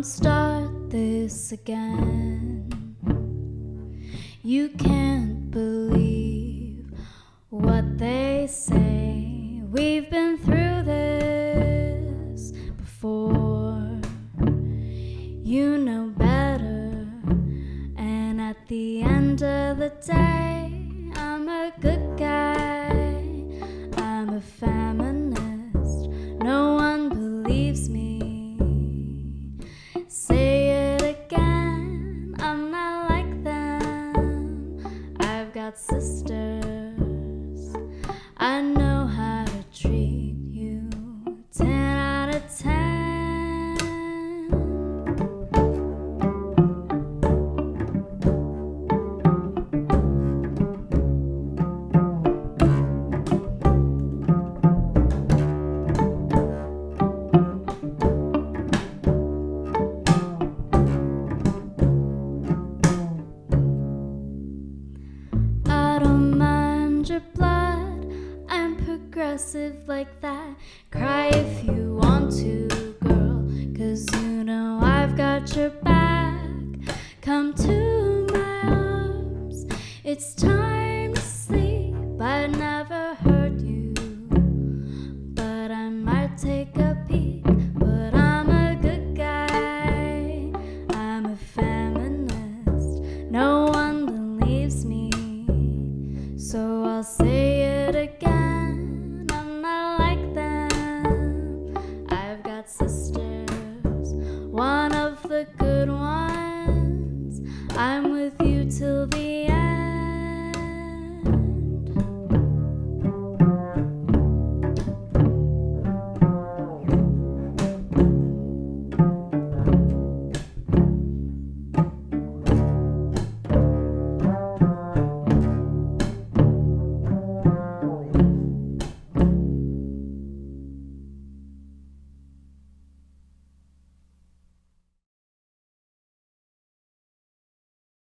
start this again. You can't believe what they say. We've been through this before. You know better. And at the end of the day, I'm a good guy. I'm a feminist. No one believes me. Say it again, I'm not like them. I've got sisters. I know how to treat you. 10 out of 10. Your blood, I'm progressive like that. Cry if you want to, girl, 'cause you know I've got your back. Come to my arms, it's time to sleep. I never hurt you, but I might take a peek. But I'm a good guy, I'm a feminist. No one believes me, so I'll say it again, I'm not like them. I've got sisters, one of the good ones. I'm with you till the